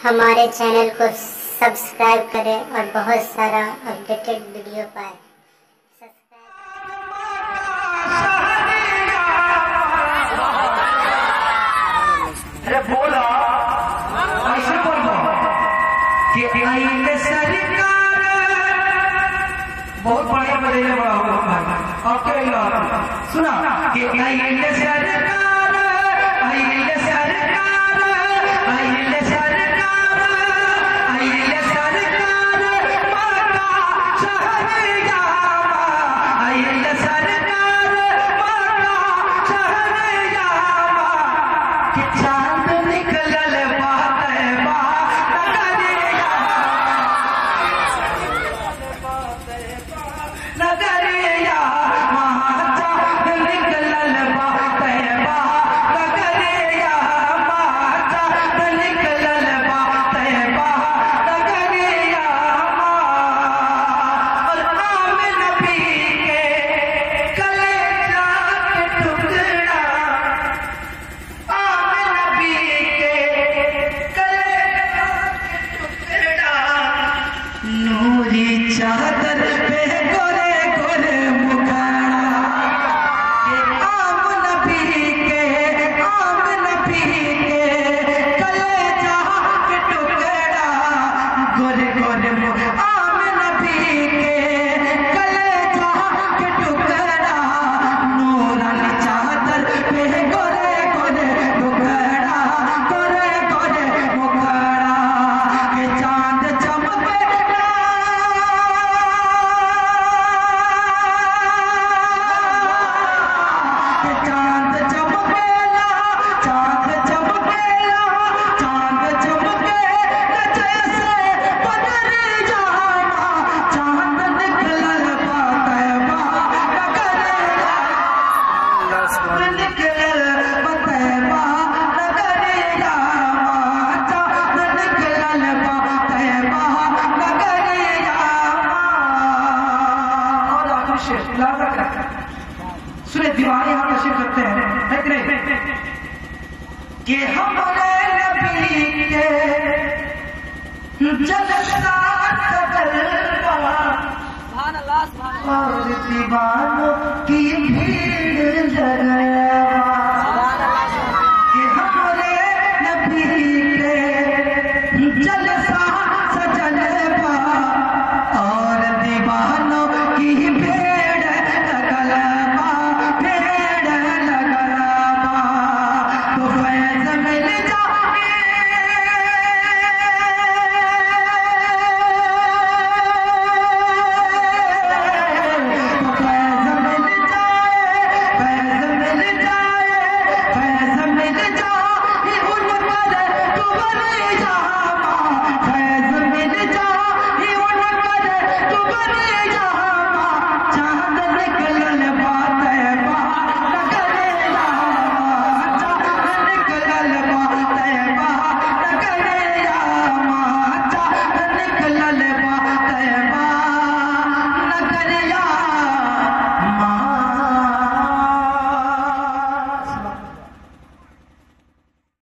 हमारे चैनल को सब्सक्राइब करें और बहुत सारा अपडेटेड वीडियो पाएं। अरे बोला ऐसे बोल दो कि आइए सरकार बहुत बढ़िया बजेले बड़ा होगा ओके सुना कि आइए सरकार आइए सरकार आइए सरकार आइए सरकार माता शहरिया आइए सरकार माता शहरिया कि चांद निकलल बाते बा नगरिया वहाँ चांद निकलल बाते बा नगरिया वहाँ चांद निकलल बाते बा नगरिया और आम नबी के कलेजा के टुकड़ा आम नबी के कलेजा के टुकड़ा नूरी चादर पे गोरे गोरे मुखड़ा के आम नबी के कलेजा के टुकड़ा गोरे गोरे आम नबी के कलेजा के टुकड़ा नूरानी चादर पे गोरे गोरे मुखड़ा गोरे गोरे मुखड़ा के चांद चमके चांद चमकेला चांद चमकेला चांद चमके जैसे बदल जाना चांद निकलल बाते बा नगरिया निकलल बाते बा नगरिया चांद निकलल बाते बा नगरिया और आखिर शेर सुने दीवाने हम नशीब करते हैं है कि नहीं कि हमारे नबी के जलसा तजल्वा और दीवानों की भीड़ लगे